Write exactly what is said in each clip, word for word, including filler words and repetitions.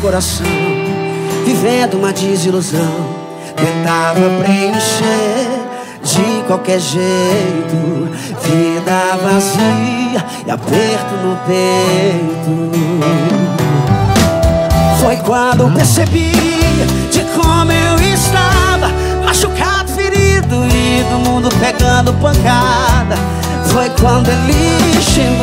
coração, vivendo uma desilusão. Tentava preencher de qualquer jeito, vida vazia e aperto no peito. Foi quando percebi de como eu estava, machucado, ferido e do mundo pegando pancada. Foi quando ele chegou,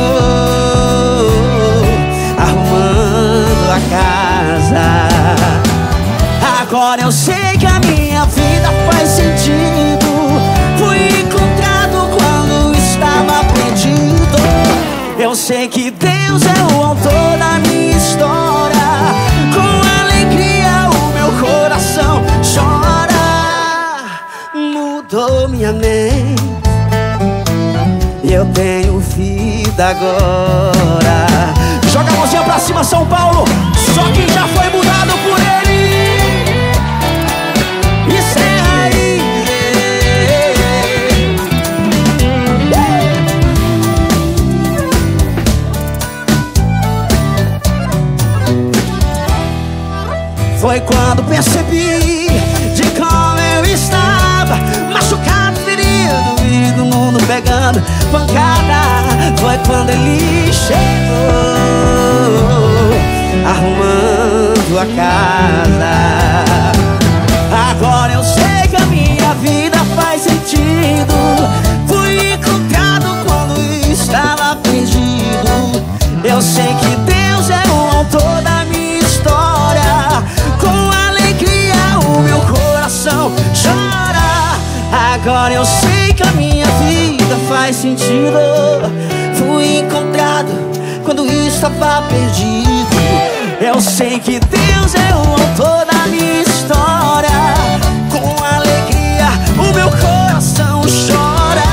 arrumando a casa. Agora eu sei que a minha vida faz sentido. Fui encontrado quando estava perdido. Eu sei que Deus é o autor da minha história. Com alegria o meu coração chora. Mudou minha mente e eu tenho vida agora. Joga a mãozinha pra cima, São Paulo. Só quem já foi mudado por ele. Isso é aí. Foi quando percebi de como eu estava, machucado, ferido e do mundo pegando pancada. Foi quando ele chegou, arrumando a casa. Agora eu sei que a minha vida faz sentido. Fui encontrado quando estava perdido. Eu sei que Deus é o autor da minha história. Com alegria o meu coração chora. Agora eu sei que a minha vida faz sentido. Fui encontrado quando estava perdido. Eu sei que Deus é o autor da minha história. Com alegria o meu coração chora.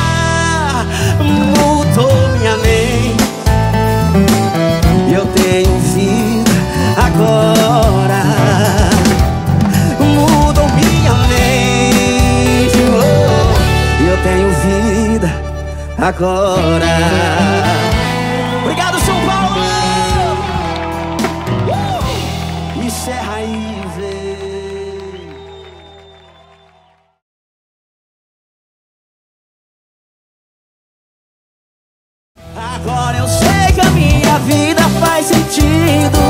Mudou minha mente e eu tenho vida agora. Mudou minha mente oh, e eu tenho vida agora. Obrigado, São Paulo! Uh! Isso é raiz, hein? Agora eu sei que a minha vida faz sentido.